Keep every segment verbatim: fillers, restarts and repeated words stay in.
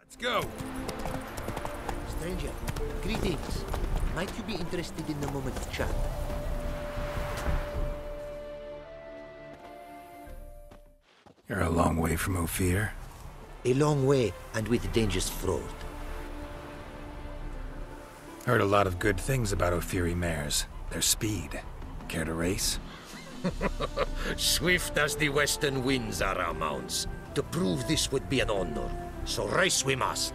Let's go. Stranger, greetings. Might you be interested in a moment of chat? You're a long way from Ophir. A long way, and with dangerous fraud. Heard a lot of good things about Ophiri mares. Their speed. Care to race? Swift as the western winds are our mounts. To prove this would be an honor. So race we must.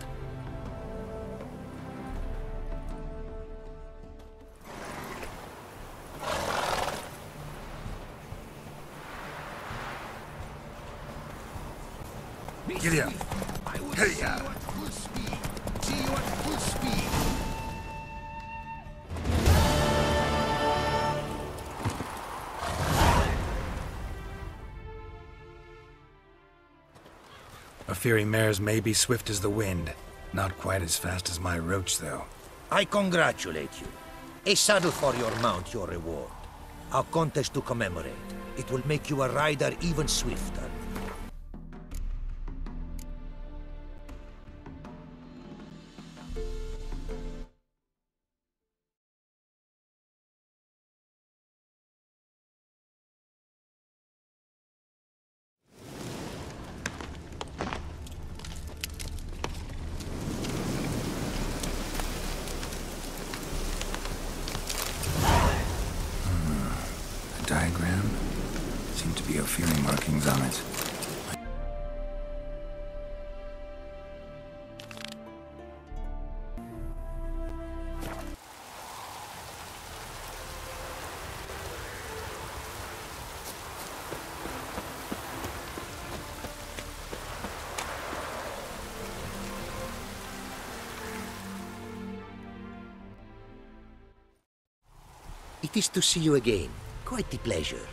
Get up. Hey, ya. See you at full speed. Ophiri mares may be swift as the wind. Not quite as fast as my roach, though. I congratulate you. A saddle for your mount, your reward. A contest to commemorate. It will make you a rider even swifter. Diagram? Seem to be Ophiri markings on it. It is to see you again. Quite the pleasure.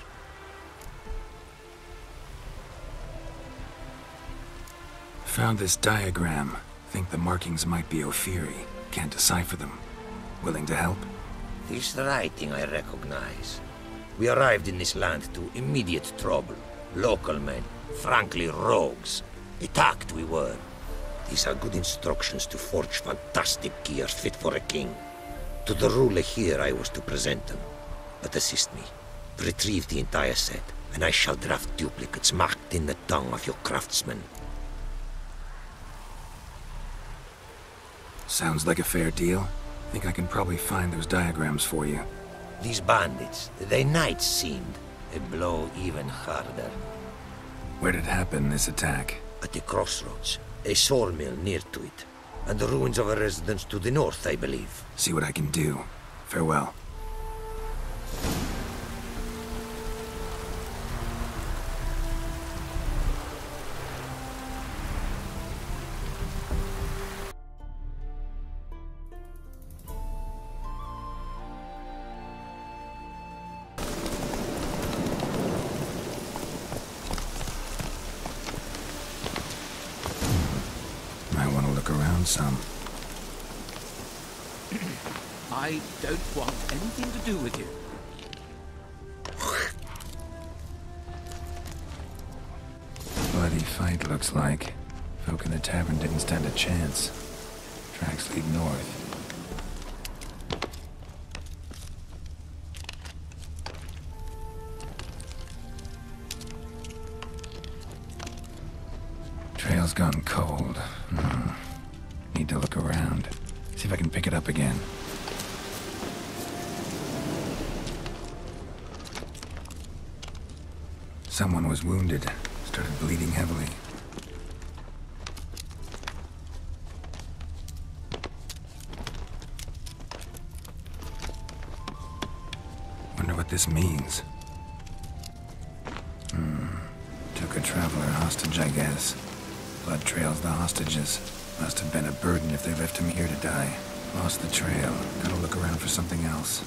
Found this diagram. Think the markings might be Ophiri. Can't decipher them. Willing to help? This writing I recognize. We arrived in this land to immediate trouble. Local men, frankly rogues. Attacked we were. These are good instructions to forge fantastic gear fit for a king. To the ruler here I was to present them. But assist me. Retrieve the entire set, and I shall draft duplicates marked in the tongue of your craftsman. Sounds like a fair deal. Think I can probably find those diagrams for you. These bandits, they knights seemed. A blow even harder. Where did it happen, this attack? At the crossroads. A sawmill near to it. And the ruins of a residence to the north, I believe. See what I can do. Farewell. Around some. I don't want anything to do with you. Bloody fight, looks like. Folk in the tavern didn't stand a chance. Tracks lead north. Trail's gone cold. Hmm. Need to look around. See if I can pick it up again. Someone was wounded. Started bleeding heavily. Wonder what this means. Hmm. Took a traveler hostage, I guess. Blood trails the hostages. Must have been a burden if they left him here to die. Lost the trail. Gotta look around for something else.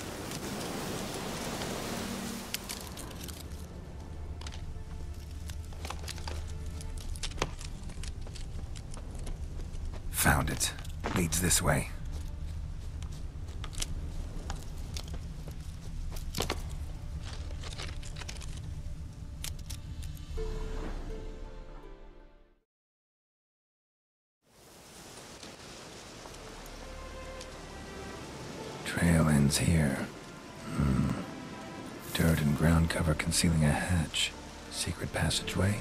Found it. Leads this way. ends here. Hmm. Dirt and ground cover concealing a hatch. Secret passageway?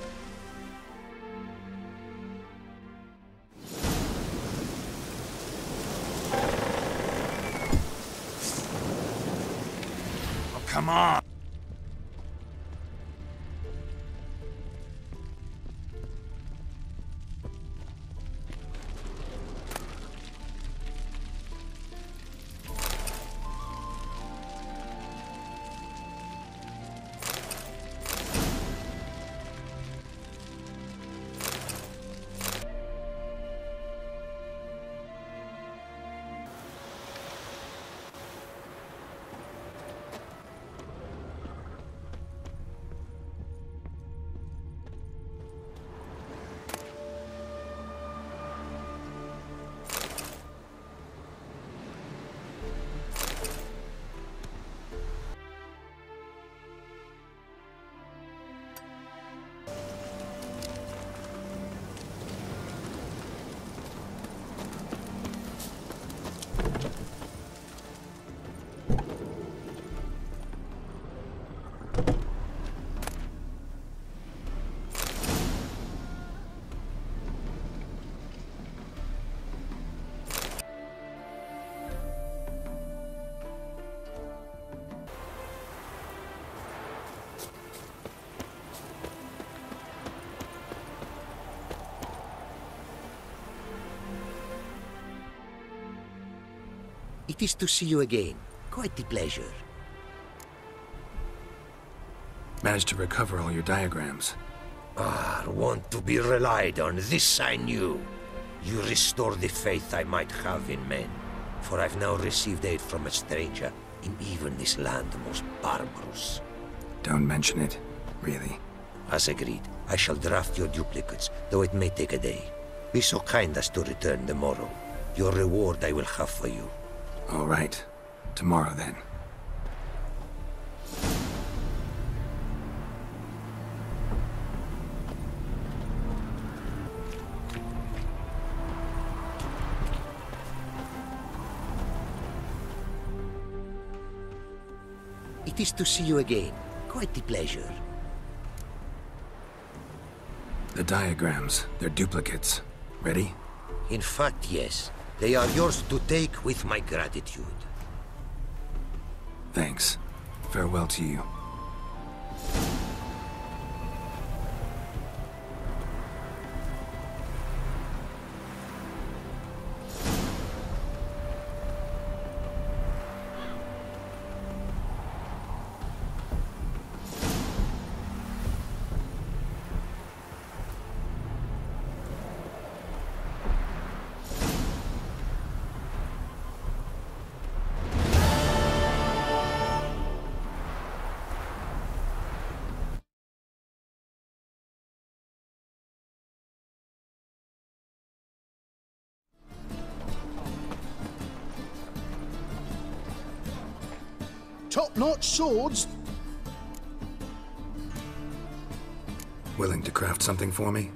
Oh, come on! It is to see you again. Quite the pleasure. Managed to recover all your diagrams. Ah, want to be relied on, this I knew. You restore the faith I might have in men. For I've now received aid from a stranger, in even this land most barbarous. Don't mention it, really. As agreed, I shall draft your duplicates, though it may take a day. Be so kind as to return tomorrow. Your reward I will have for you. All right. Tomorrow, then. It is to see you again. Quite the pleasure. The diagrams, they're duplicates. Ready? In fact, yes. They are yours to take with my gratitude. Thanks. Farewell to you. Top-notch swords. Willing to craft something for me?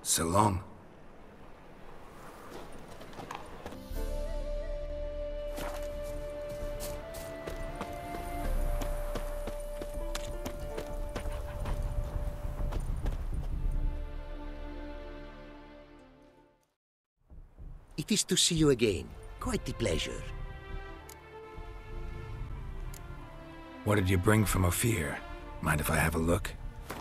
So long. It is to see you again. Quite the pleasure. What did you bring from Ophir? Mind if I have a look?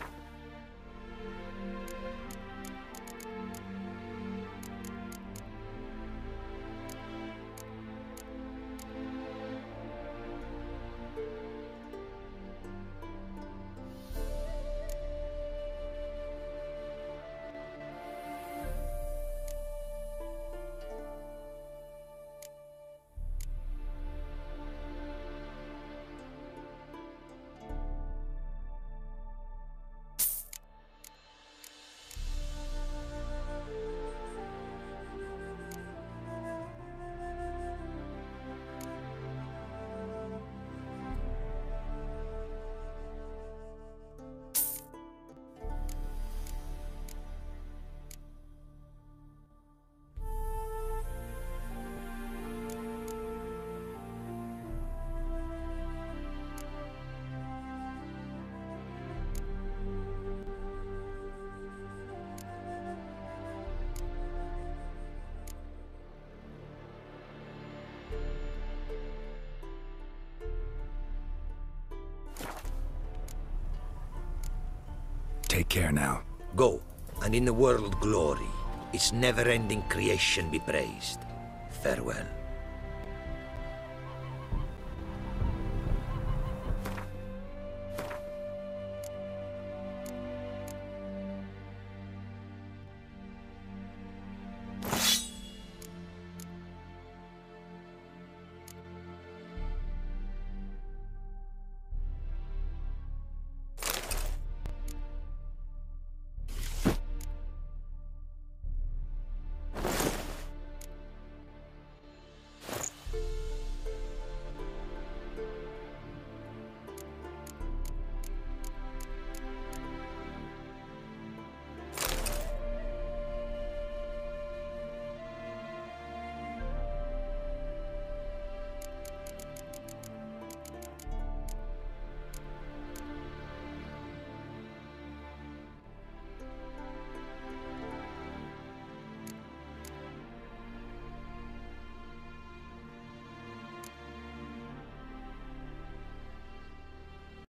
Take care now. Go, and in the world glory, its never-ending creation be praised. Farewell.